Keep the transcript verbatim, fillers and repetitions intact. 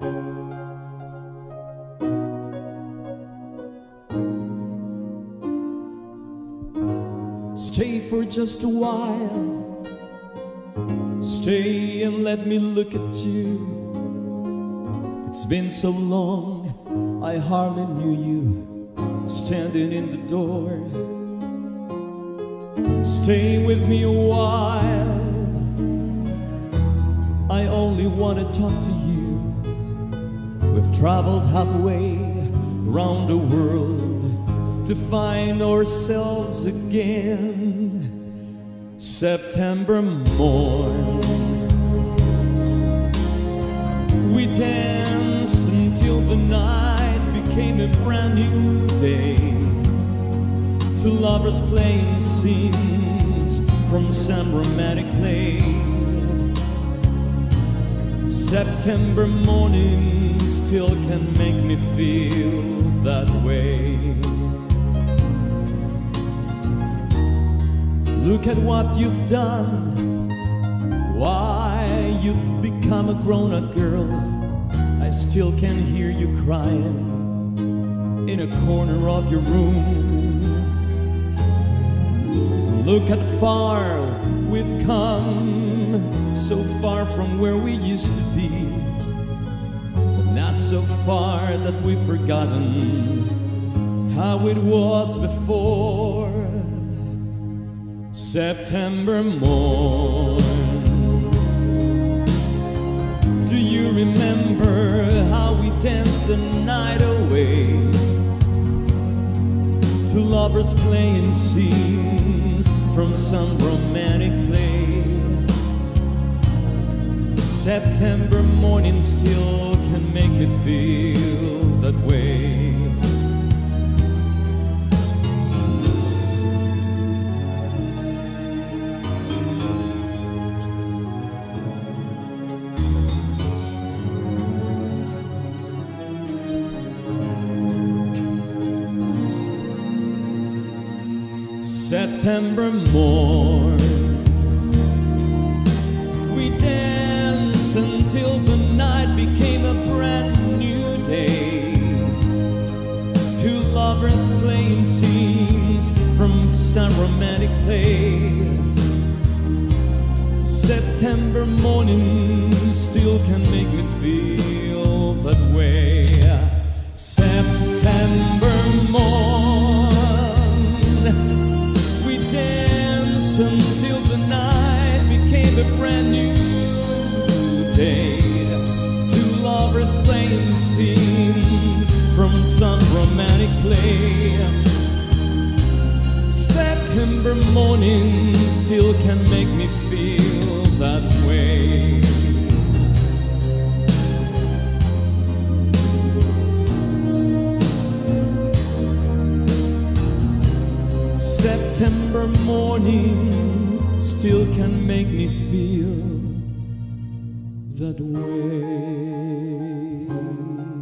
Stay for just a while, stay and let me look at you. It's been so long, I hardly knew you standing in the door. Stay with me a while, I only want to talk to you. We've traveled halfway around the world to find ourselves again. September morn, we danced until the night became a brand new day. Two lovers playing scenes from some romantic play. September morning still can make me feel that way. Look at what you've done, why you've become a grown-up girl. I still can hear you crying in a corner of your room. Look at far we've come, so far from where we used to be, but not so far that we've forgotten how it was before. September morn, do you remember how we danced the night away? Two lovers playing scenes from some romantic play. September morning still can make me feel that way. September morn, we danced until the night became a brand new day. Two lovers playing scenes from some romantic play. September morning still can make me feel that way. September morn, until the night became a brand new day. Two lovers playing scenes from some romantic play. September morning still can make me feel that way. September morning still can make me feel that way.